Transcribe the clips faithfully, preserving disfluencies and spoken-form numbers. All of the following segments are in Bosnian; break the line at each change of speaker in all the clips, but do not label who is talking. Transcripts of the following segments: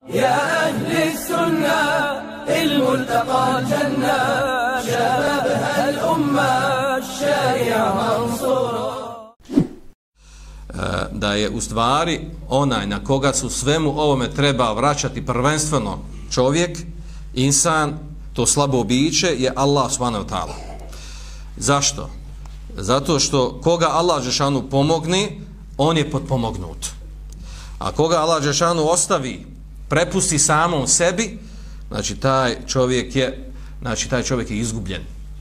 يا أهل السنة الملتقى الجنة شبابها الأمة الشارعة منصورة.
Da je u stvari onaj na koga su svemu ovome treba vraćati prvenstveno čovjek, insan, to slabo biće je Allah subhanahu wa ta'ala. Zašto? Zato što koga Allah dželešanu pomogne, on je potpomognut. A koga Allah dželešanu ostavi, prepusti samom sebi, znači taj čovjek je, znači taj čovjek je izgubljen.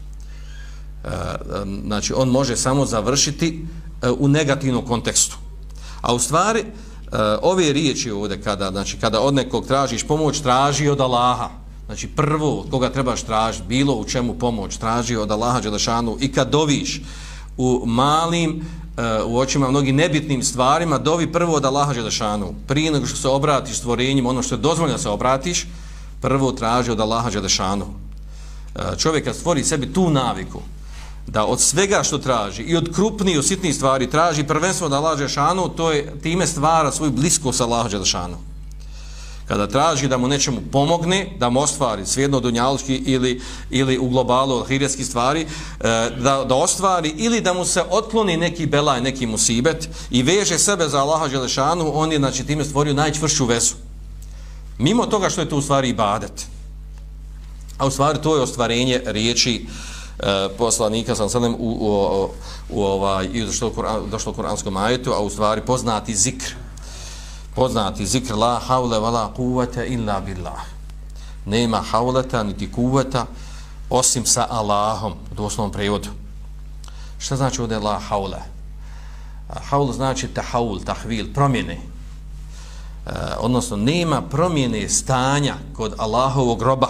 Znači on može samo završiti u negativnom kontekstu. A u stvari ove riječi ovdje kada, znači, kada od nekog tražiš pomoć, traži od Allaha. Znači prvo od koga trebaš tražiti, bilo u čemu pomoć, traži od Allaha dželešanu. I kad doviš u malim, u očima mnogim nebitnim stvarima, dovi prvo od Allaha dželešanu. Prije nego što se obratiš stvorenjima, ono što je dozvoljeno da se obratiš, prvo traži od Allaha dželešanu. Čovjek kad stvori sebi tu naviku da od svega što traži i od krupnijih, od sitnijih stvari traži prvenstveno od Allaha dželešanu, to je time stvara svoju bliskost sa Allaha dželešanu. Kada traži da mu nečemu pomogne, da mu ostvari svejedno dunjalučki ili, ili u globalu ahiretskih stvari, da, da ostvari ili da mu se otkloni neki belaj, neki musibet i veže sebe za Allaha dželešanu, on je znači time stvorio najčvršću vezu. Mimo toga što je to u stvari ibadet. A u stvari to je ostvarenje riječi e, poslanika sam sadem u, u, u, u ovaj, i došlo u kuranskom ajetu, a u stvari poznati zikr. Poznati zikr la haule wala kuvvete illa billah. Nema hauleta niti kuvveta osim sa Allahom, u doslovnom prevodu. Šta znači ovdje la haule? Haul znači tahaul, tahvil, promjene. E, odnosno nema promjene stanja kod Allahovog roba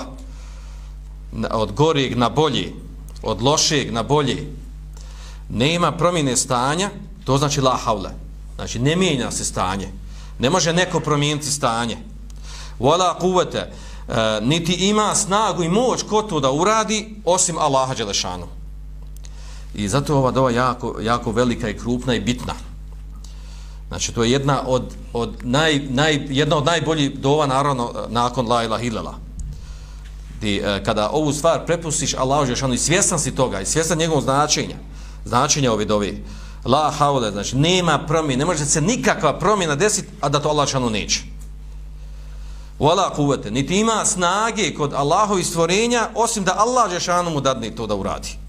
od goreg na bolje, od lošeg na bolje. Nema promjene stanja, to znači la haule. Znači ne mijenja se stanje. Ne može neko promijeniti stanje. Wala kuvvete, e, niti ima snagu i moć ko to da uradi osim Allaha dželešanu. I zato je ova dova jako, jako velika i krupna i bitna. Znači to je jedna od, od, naj, naj, jedna od najboljih dova naravno nakon la ilaha illallah. Di, e, kada ovu stvar prepustiš Allahu dželešanu i svjestan si toga i svjestan njegovog značenja, značenja ove dove, la haule, znači nema promjene, ne može se nikakva promjena desiti, a da to Allah dželešanu neće. Wala kuvvete, niti ima snage kod Allahovih stvorenja, osim da Allah dželešanu mu dadne to da uradi.